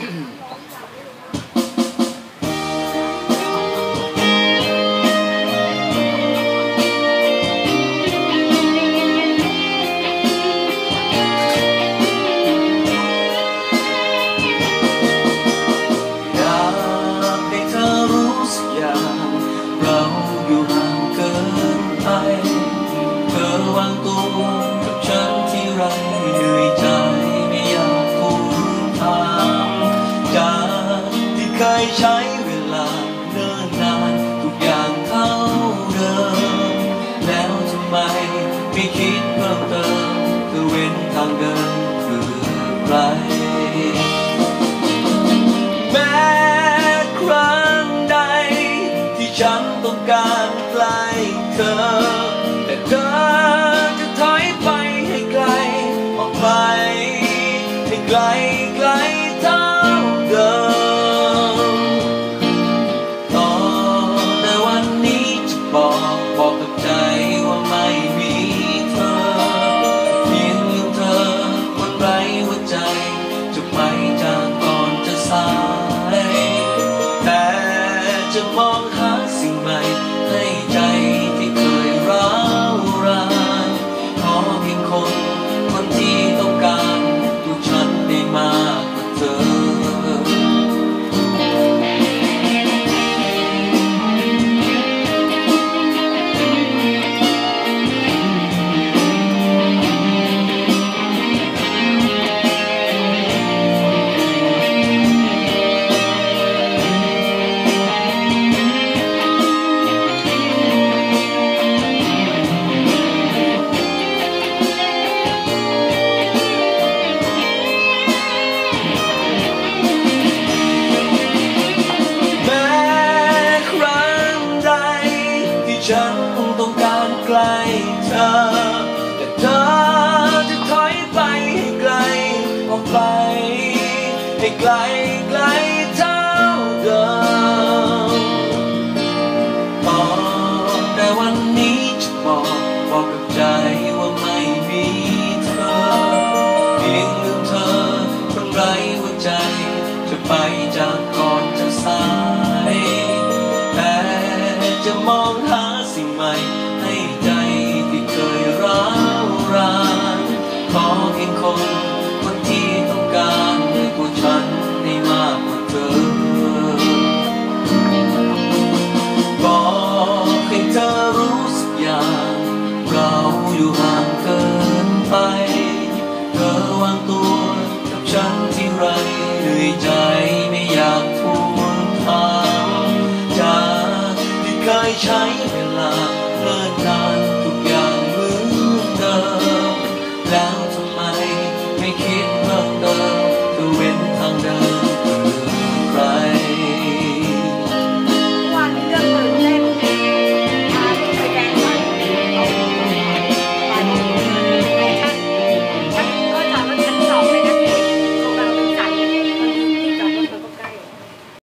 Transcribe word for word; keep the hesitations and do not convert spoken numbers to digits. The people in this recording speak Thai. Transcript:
ใช้เวลาเนิ่นนานทุกอย่างเท่าเดิมแล้วทำไมไม่คิดเพิ่มเติมคือเว้นทางเดินคือใครแม้ครั้งใดที่ฉันต้องการใกล้เธอแต่เธอจะถอยไปให้ไกลออกไปให้ไกลไกลเท่าเดิมบอกบอกกับใจว่าไม่มีเธอเพียงลืมเธอคนไร้หัวใจจะไปจากก่อนจะสายแต่จะมองหาสิ่งใหม่ให้ใจที่เคยร้าวรานขอเพียงคนคนที่ต้องการตัวฉันได้มากกว่าเธอฉันต้องการใกล้เธอแต่เธอจะถอยไปให้ไกลออกไปให้ไกลไกลเท่าเดิมต่อแต่วันนี้จะบอกบอกกับใจว่าไม่มีเธอเพียงลืมเธอคนไร้หัวใจจะไปจากก่อนจะสายแต่จะมองหาสิ่งใหม่ให้ใจที่เคยร้าวรานขอเพียงคนคนที่ต้องการให้ตัวฉันให้มากกว่าเธอบอกให้เธอรู้สักอย่างเราอยู่ห่างเกินไปเธอวางตัวกับฉันที่ไรเหนื่อยใจไม่อยากทวงถามจากที่เคยใช้เวลาเนิ่นนาน